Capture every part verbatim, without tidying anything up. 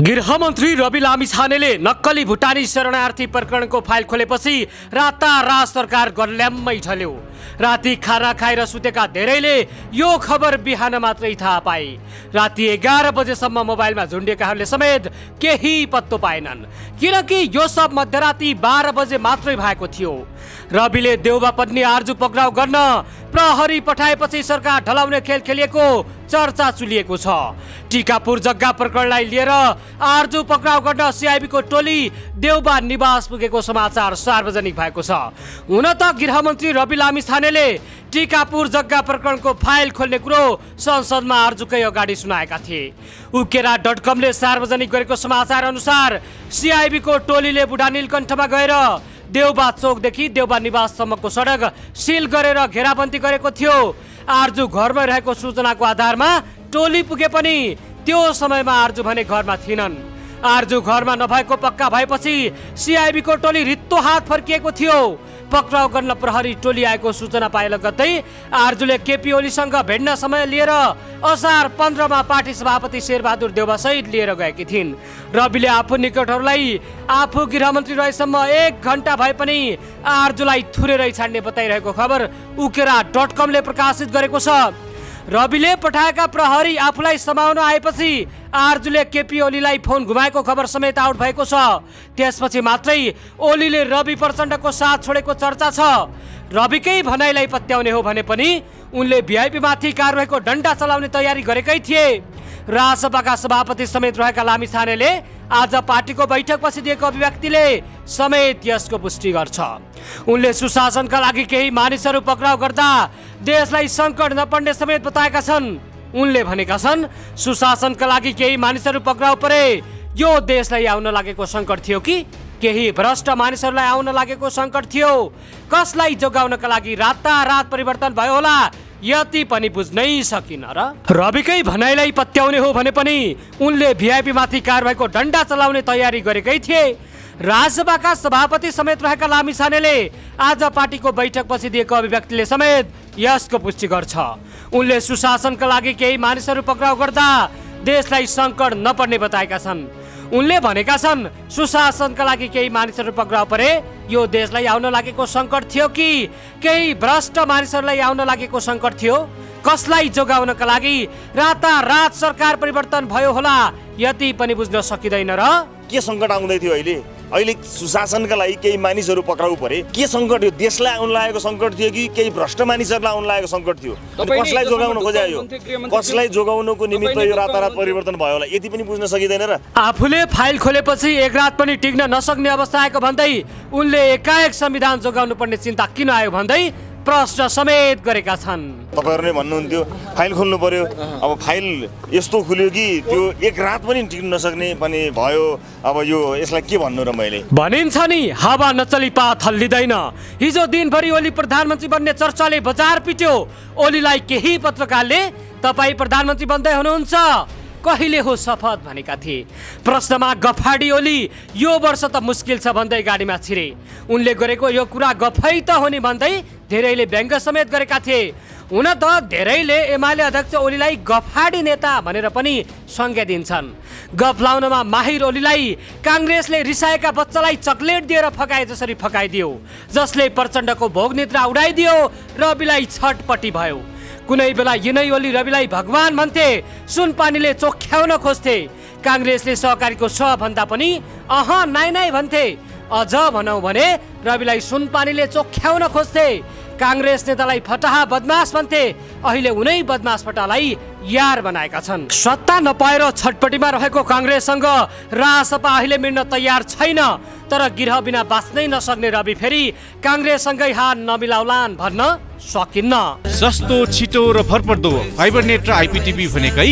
गृहमन्त्री रवि लामिछानेले नक्कली भुटानी शरणार्थी प्रकरणको फाइल खोलेपछि रातारात सरकार गल्याम्मै ढल्यो। राति खाना खाएर सुतेका धेरैले यो खबर बिहान मात्रै थाहा पाए। राति एघार बजेसम्म मोबाइलमा झुन्डिएकाहरूले समेत केही पत्तो पाएनन्, किनकि यो सब मध्यराति बाह्र बजे मात्रै भएको थियो। रविले देउबा पत्नी आर्जु पक्राउ गर्न प्रहरी पठाएपछि सरकार ढलाउने खेल खेलिएको चर्चा चुलिएको छ। टिकापुर जग्गा प्रकरणलाई लिएर आर्जु पक्राउ गर्न सिआइबीको टोली देउबा निवास पुगेको समाचार सार्वजनिक भएको छ। हुन त गृहमन्त्री रवि लामिछानेले टिकापुर जग्गा प्रकरणको फाइल खोल्ने कुरो संसदमा आर्जुकै अगाडि सुनाएका थिए। उकेरा डट कमले सार्वजनिक गरेको समाचार अनुसार सिआइबीको टोलीले बुढा नीलकण्ठमा गएर देउबा चोकदेखि देउबा निवाससम्मको सडक सिल गरेर घेराबन्दी गरेको थियो। आर्जु घरमा रहेको सूचनाको आधारमा टोली पुगे पनि त्यो समयमा आर्जु भने घरमा थिएनन्। आर्जु घरमा नभएको पक्का भएपछि सिआइबीको टोली रित्तो हात फर्किएको थियो। पक्राउ गर्न प्रहरी टोली आएको सूचना पाए लगत्तै आर्जुले केपी ओलीसँग भेट्न समय लिएर असार पन्ध्रमा पार्टी सभापति शेरबहादुर देउबा सहित लिएर गएकी थिइन्। रविले आफू निकटहरूलाई आफू गृहमन्त्री रहेसम्म एक घण्टा भए पनि आर्जुलाई थुरेरै छाड्ने बताइरहेको खबर उकेरा डट कमले प्रकाशित गरेको छ। रविले पठाएका प्रहरी आफूलाई समाउन आएपछि आर्जुले केपी ओलीलाई फोन घुमाएको खबर समेत आउट भएको छ। त्यसपछि मात्रै ओलीले रवि प्रचण्डको साथ छोडेको चर्चा छ। रविकै भनाइलाई पत्याउने हो भने पनि उनले भिआइपी माथि कारबाहीको डण्डा चलाउने तयारी गरेकै थिए। राजसभाका सभापति समेत रहेका लामिछानेले आज पार्टीको बैठकपछि दिएको अभिव्यक्तिले समेत यसको पुष्टि गर्छ। उनले सुशासनका लागि केही मानिसहरू पक्राउ गर्दा देशलाई सङ्कट नपर्ने समेत बताएका छन्। उनले भनेका छन्, सुशासनका लागि केही मानिसहरू पक्राउ परे यो देशलाई आउन लागेको सङ्कट थियो कि केही भ्रष्ट मानिसहरूलाई आउन लागेको सङ्कट थियो? कसलाई जोगाउनका लागि रातारात परिवर्तन भयो होला यति पनि बुझ्नै सकिन र? रविकै भनाइलाई पत्याउने हो भने पनि उनले भिआइपी माथि कारबाहीको डण्डा चलाउने तयारी गरेकै थिए। राजसभाका सभापति समेत रहेका लामिछानेले आज पार्टीको बैठकपछि दिएको अभिव्यक्तिले समेत यसको पुष्टि गर्छ। उनले सुशासनका लागि केही मानिसहरू पक्राउ गर्दा देशलाई सङ्कट नपर्ने बताएका छन्। उनले भनेका छन्, सुशासनका लागि केही मानिसहरू पक्राउ परे यो देशलाई आउन लागेको सङ्कट थियो कि केही भ्रष्ट मानिसहरूलाई आउन लागेको सङ्कट थियो? कसलाई जोगाउनका लागि रातारात सरकार परिवर्तन भयो होला यति पनि बुझ्न सकिँदैन र? के सङ्कट आउँदै थियो? अहिले अहिले सुशासनका लागि केही मानिसहरू पक्राउ परे, के सङ्कट थियो? देशलाई आउन लागेको सङ्कट थियो कि केही भ्रष्ट मानिसहरूलाई आउन लागेको सङ्कट थियो? कसलाई जोगाउन खोज्या यो? कसलाई जोगाउनको निमित्त यो रातारात परिवर्तन भयो होला यति पनि बुझ्न सकिँदैन र? आफूले फाइल खोलेपछि एक रात पनि टिक्न नसक्ने अवस्था आएको भन्दै उनले एकाएक संविधान जोगाउनु पर्ने चिन्ता किन आयो भन्दै प्रश्न समेत गरेका छन्। तपाईँहरू नै भन्नुहुन्थ्यो फाइल खोल्नु पर्यो, अब फाइल यस्तो खुल्यो कि त्यो एक रात पनि टिक्न नसक्ने पनि भयो। अब यो यसलाई के भन्नु र? मैले भनिन्छ नि, हावा नचली पात हल्लिँदैन। हिजो दिनभरि ओली प्रधानमन्त्री बन्ने चर्चाले बजार पिट्यो। ओलीलाई केही पत्रकारले तपाईँ प्रधानमन्त्री बन्दै हुनुहुन्छ, कहिले हो शपथ भनेका थिए। प्रश्नमा गफाडी ओली यो वर्ष त मुस्किल छ भन्दै गाडीमा छिरे। उनले गरेको यो कुरा गफै त हो नि भन्दै धेरैले व्यङ्ग समेत गरेका थिए। हुन त धेरैले एमाले अध्यक्ष ओलीलाई गफाडी नेता भनेर पनि संज्ञा दिन्छन्। गफ लाउनमा माहिर ओलीलाई काङ्ग्रेसले रिसाएका बच्चालाई चकलेट दिएर फकाए जसरी फकाइदियो, जसले प्रचण्डको भोगनिद्रा उडाइदियो। रविलाई छटपट्टि भयो। कुनै बेला यिनै ओली रविलाई भगवान भन्थे, सुनपानीले चोख्याउन खोज्थे। काङ्ग्रेसले सहकारीको स भन्दा पनि अह नाइ नाइ भन्थे। अझ भनौँ भने रविलाई सुनपानीले चोख्याउन खोज्थे। काङ्ग्रेस नेतालाई फटाहा बदमास भन्थे। अहिले उनै बदमास फटालाई यार बनाएका छन्। सत्ता नपाएर छटपटीमा रहेको काङ्ग्रेससँग राजसभा अहिले मिल्न तयार छैन। तर गिरह बिना बाँच्नै नसक्ने रवि फेरि काङ्ग्रेससँगै हात नमिलाउलान् भन्न सकिन्न। सस्तो, छिटो र भरपर्दो फाइबर नेट र आइपिटिभी भनेकै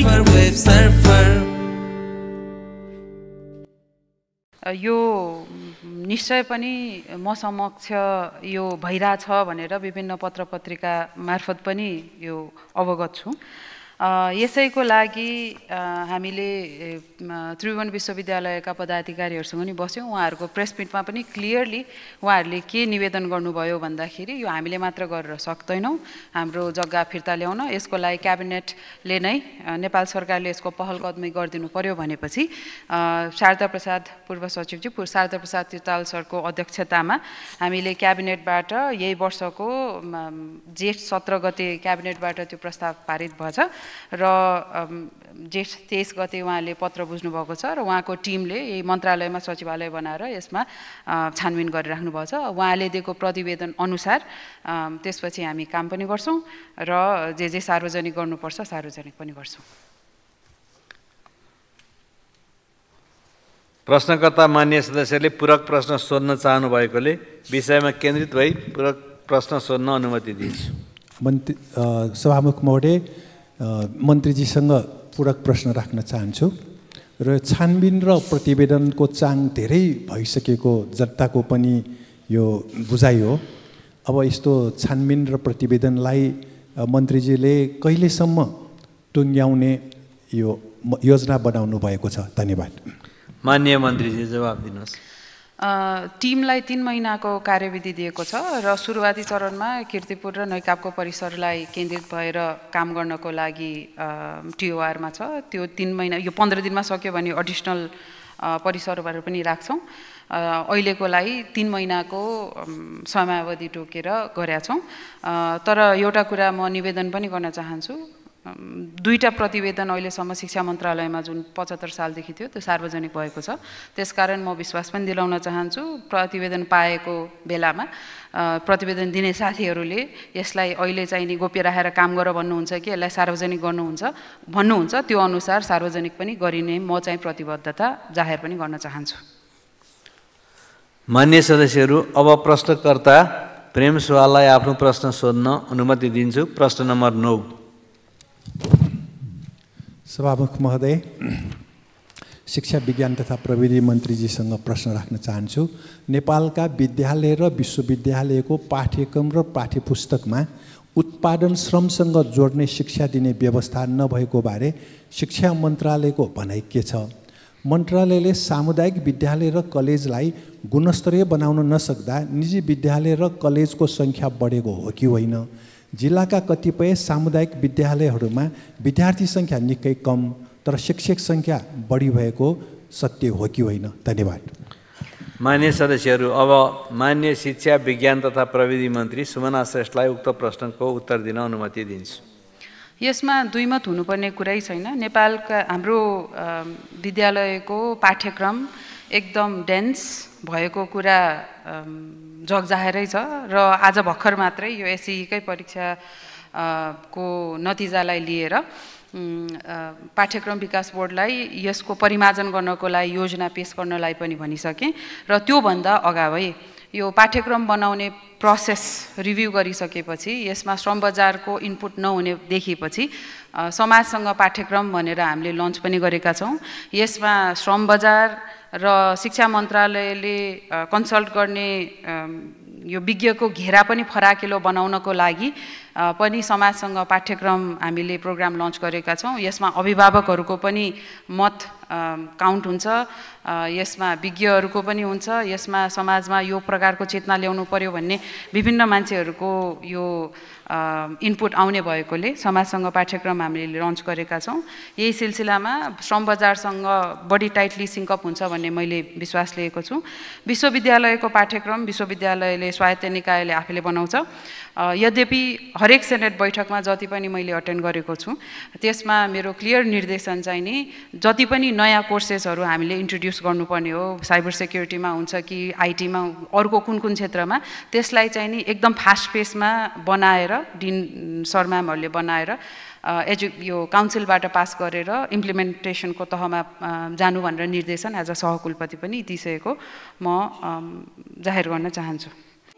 यो निश्चय पनि म समक्ष यो भइरहेछ भनेर विभिन्न पत्र पत्रिका मार्फत पनि यो अवगत छु। यसैको लागि हामीले त्रिभुवन विश्वविद्यालयका पदाधिकारीहरूसँग नि बस्यौँ। उहाँहरूको प्रेस मिटमा पनि क्लियरली उहाँहरूले के निवेदन गर्नुभयो भन्दाखेरि यो हामीले मात्र गरेर सक्दैनौँ, हाम्रो जग्गा फिर्ता ल्याउन, यसको लागि क्याबिनेटले नै नेपाल सरकारले यसको पहल कदमी गरिदिनु पर्यो भनेपछि शारदा प्रसाद पूर्व सचिवजी शारदा प्रसाद तिर्ताल सरको अध्यक्षतामा हामीले क्याबिनेटबाट यही वर्षको जेठ सत्र गते क्याबिनेटबाट त्यो प्रस्ताव पारित भएछ र जेठ तेइस गते उहाँले पत्र बुझ्नुभएको छ र उहाँको टिमले यही मन्त्रालयमा सचिवालय बनाएर यसमा छानबिन गरिराख्नु भएको छ। उहाँले दिएको प्रतिवेदन अनुसार त्यसपछि हामी काम पनि गर्छौँ र जे जे सार्वजनिक गर्नुपर्छ सार्वजनिक पनि गर्छौँ। प्रश्नकर्ता मान्य सदस्यले पूरक प्रश्न सोध्न चाहनु भएकोले विषयमा केन्द्रित भई पूरक प्रश्न सोध्न अनुमति दिन्छु। मन्त्री सभामुख महोदय, मन्त्रीजीसँग पूरक प्रश्न राख्न चाहन्छु र छानबिन र प्रतिवेदनको चाङ धेरै भइसकेको जनताको पनि यो बुझाइ हो। अब यस्तो छानबिन र प्रतिवेदनलाई मन्त्रीजीले कहिलेसम्म टुङ्ग्याउने यो योजना बनाउनु भएको छ? धन्यवाद। मान्य मन्त्रीजी जवाब दिनुहोस्। टिमलाई तीन महिनाको कार्यविधि दिएको छ र सुरुवाती चरणमा कीर्तिपुर र नैकापको परिसरलाई केन्द्रित भएर काम गर्नको लागि टिओआरमा छ। त्यो तीन महिना यो पन्ध्र दिनमा सक्यो भने एडिसनल परिसरहरू पनि राख्छौँ। अहिलेको लागि तीन महिनाको समयावधि तोकेर गरेका छौँ। तर एउटा कुरा म निवेदन पनि गर्न चाहन्छु, दुईटा प्रतिवेदन अहिलेसम्म शिक्षा मन्त्रालयमा जुन पचहत्तर सालदेखि थियो त्यो सार्वजनिक भएको छ। त्यसकारण म विश्वास पनि दिलाउन चाहन्छु प्रतिवेदन पाएको बेलामा प्रतिवेदन दिने साथीहरूले यसलाई अहिले चाहिँ नि गोप्य राखेर काम गर भन्नुहुन्छ कि यसलाई सार्वजनिक गर्नुहुन्छ भन्नुहुन्छ, त्यो अनुसार सार्वजनिक पनि गरिने म चाहिँ प्रतिबद्धता जाहेर पनि गर्न चाहन्छु। मान्य सदस्यहरू, अब प्रश्नकर्ता प्रेम सुवाललाई आफ्नो प्रश्न सोध्न अनुमति दिन्छु। प्रश्न नम्बर नौ। सभामुख महोदय, शिक्षा विज्ञान तथा प्रविधि मन्त्रीजीसँग प्रश्न राख्न चाहन्छु। नेपालका विद्यालय र विश्वविद्यालयको पाठ्यक्रम र पाठ्यपुस्तकमा उत्पादन श्रमसँग जोड्ने शिक्षा दिने व्यवस्था नभएको बारे शिक्षा मन्त्रालयको भनाइ के छ? मन्त्रालयले सामुदायिक विद्यालय र कलेजलाई गुणस्तरीय बनाउन नसक्दा निजी विद्यालय र कलेजको सङ्ख्या बढेको हो कि होइन? जिल्लाका कतिपय सामुदायिक विद्यालयहरूमा विद्यार्थी सङ्ख्या निकै कम तर शिक्षक सङ्ख्या बढी भएको सत्य हो कि होइन? धन्यवाद। मान्य सदस्यहरू, अब मान्य शिक्षा विज्ञान तथा प्रविधि मन्त्री सुमना श्रेष्ठलाई उक्त प्रश्नको उत्तर दिन अनुमति दिन्छु। यसमा दुईमत हुनुपर्ने कुरै छैन। नेपालका हाम्रो विद्यालयको पाठ्यक्रम एकदम डेन्स भएको कुरा जगजाहेरै छ र आज भर्खर मात्रै यो एसईकै परीक्षा को नतिजालाई लिएर पाठ्यक्रम विकास बोर्डलाई यसको परिमार्जन गर्नको लागि योजना पेश गर्नलाई पनि भनिसकेँ र त्योभन्दा अगावै यो पाठ्यक्रम बनाउने प्रोसेस रिभ्यू गरिसकेपछि यसमा श्रम बजारको इनपुट नहुने देखिएपछि समाजसँग पाठ्यक्रम भनेर हामीले लन्च पनि गरेका छौँ। यसमा श्रम बजार र शिक्षा मन्त्रालयले कन्सल्ट गर्ने यो विज्ञको घेरा पनि फराकिलो बनाउनको लागि पनि समाजसँग पाठ्यक्रम हामीले प्रोग्राम लन्च गरेका छौँ। यसमा अभिभावकहरूको पनि मत काउन्ट हुन्छ, यसमा विज्ञहरूको पनि हुन्छ, यसमा समाजमा यो प्रकारको चेतना ल्याउनु पर्यो भन्ने विभिन्न मान्छेहरूको यो इनपुट आउने भएकोले समाजसँग पाठ्यक्रम हामीले लन्च गरेका छौँ। यही सिलसिलामा श्रम बजारसँग बढी टाइटली सिङ्कअप हुन्छ भन्ने मैले विश्वास लिएको छु। विश्वविद्यालयको पाठ्यक्रम विश्वविद्यालयले स्वायत्त निकायले आफैले बनाउँछ। यद्यपि हरेक सेनेट बैठकमा जति पनि मैले अटेन्ड गरेको छु त्यसमा मेरो क्लियर निर्देशन चाहिँ नि जति पनि नयाँ कोर्सेसहरू हामीले इन्ट्रोड्युस गर्नुपर्ने हो, साइबर सेक्युरिटीमा हुन्छ कि आइटीमा अरूको कुन कुन क्षेत्रमा, त्यसलाई चाहिँ नि एकदम फास्ट पेसमा बनाएर डिन सर म्यामहरूले बनाएर एजु यो काउन्सिलबाट पास गरेर इम्प्लिमेन्टेसनको तहमा जानु भनेर निर्देशन एज अ सहकुलपति पनि दिइसकेको म जाहेर गर्न चाहन्छु।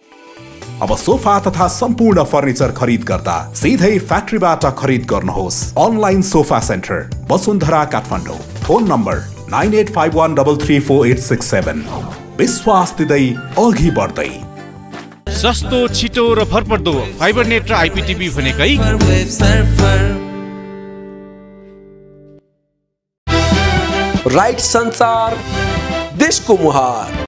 अब सोफा तथा सम्पूर्ण फर्निचर खरिद गर्दा सिधै फ्याक्ट्रीबाट खरिद गर्नुहोस्। Online sofa centre Vasundhara Kathmandu. Phone number nine eight five one three three four eight six seven. विश्वास दिँदै अघि बढ्दै। सस्तो, छिटो र भरपर्दो फाइबर नेट र आइपिटिभी भनेकै राइट संचार, देशको मुहार।